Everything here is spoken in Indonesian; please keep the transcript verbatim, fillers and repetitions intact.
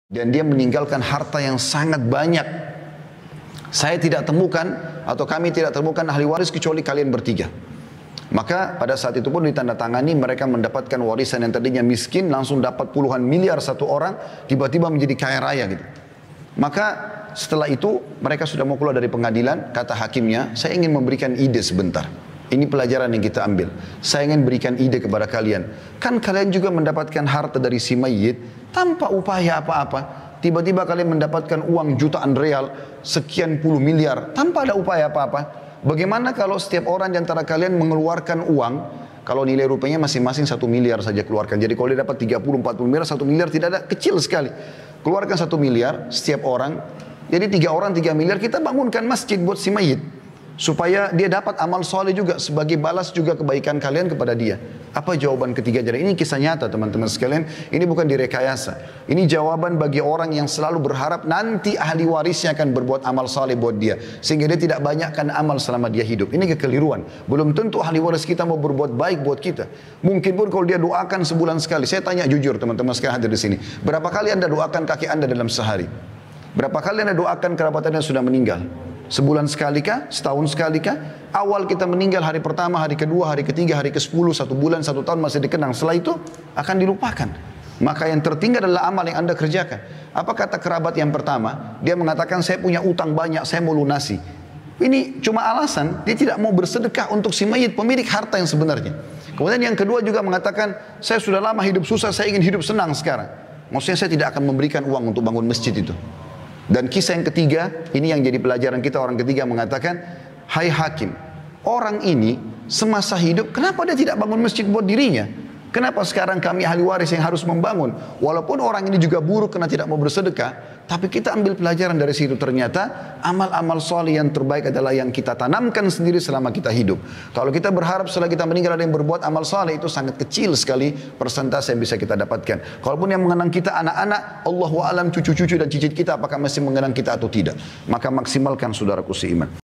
dan dia meninggalkan harta yang sangat banyak. Saya tidak temukan atau kami tidak temukan ahli waris kecuali kalian bertiga. Maka pada saat itu pun ditandatangani, mereka mendapatkan warisan yang tadinya miskin langsung dapat puluhan miliar satu orang, tiba-tiba menjadi kaya raya gitu. Maka setelah itu mereka sudah mau keluar dari pengadilan, kata hakimnya, saya ingin memberikan ide sebentar. Ini pelajaran yang kita ambil. Saya ingin berikan ide kepada kalian. Kan kalian juga mendapatkan harta dari si mayit tanpa upaya apa-apa. Tiba-tiba kalian mendapatkan uang jutaan real, sekian puluh miliar, tanpa ada upaya apa-apa. Bagaimana kalau setiap orang di antara kalian mengeluarkan uang, kalau nilai rupiahnya masing-masing satu miliar saja keluarkan. Jadi kalau dia dapat tiga puluh empat puluh miliar, satu miliar tidak ada, kecil sekali. Keluarkan satu miliar setiap orang. Jadi tiga orang tiga miliar, kita bangunkan masjid buat si mayit. Supaya dia dapat amal soleh juga sebagai balas juga kebaikan kalian kepada dia. Apa jawaban ketiga? Jadi ini kisah nyata teman-teman sekalian. Ini bukan direkayasa. Ini jawaban bagi orang yang selalu berharap nanti ahli warisnya akan berbuat amal soleh buat dia. Sehingga dia tidak banyakkan amal selama dia hidup. Ini kekeliruan. Belum tentu ahli waris kita mau berbuat baik buat kita. Mungkin pun kalau dia doakan sebulan sekali. Saya tanya jujur teman-teman sekalian hadir di sini. Berapa kali anda doakan kaki anda dalam sehari? Berapa kali anda doakan kerabat anda yang sudah meninggal? Sebulan sekali kah? Setahun sekali kah? Awal kita meninggal hari pertama, hari kedua, hari ketiga, hari kesepuluh, satu bulan, satu tahun masih dikenang. Setelah itu akan dilupakan. Maka yang tertinggal adalah amal yang anda kerjakan. Apa kata kerabat yang pertama? Dia mengatakan saya punya utang banyak, saya mau lunasi. Ini cuma alasan, dia tidak mau bersedekah untuk si mayit, pemilik harta yang sebenarnya. Kemudian yang kedua juga mengatakan saya sudah lama hidup susah, saya ingin hidup senang sekarang. Maksudnya saya tidak akan memberikan uang untuk bangun masjid itu. Dan kisah yang ketiga, ini yang jadi pelajaran kita, orang ketiga mengatakan, hai hakim, orang ini semasa hidup, kenapa dia tidak bangun masjid buat dirinya? Kenapa sekarang kami ahli waris yang harus membangun? Walaupun orang ini juga buruk karena tidak mau bersedekah, tapi kita ambil pelajaran dari situ. Ternyata amal-amal soleh yang terbaik adalah yang kita tanamkan sendiri selama kita hidup. Kalau kita berharap setelah kita meninggal ada yang berbuat amal soleh, itu sangat kecil sekali persentase yang bisa kita dapatkan. Kalaupun yang mengenang kita anak-anak, Allahu a'lam cucu-cucu dan cicit kita apakah masih mengenang kita atau tidak. Maka maksimalkan saudaraku seiman.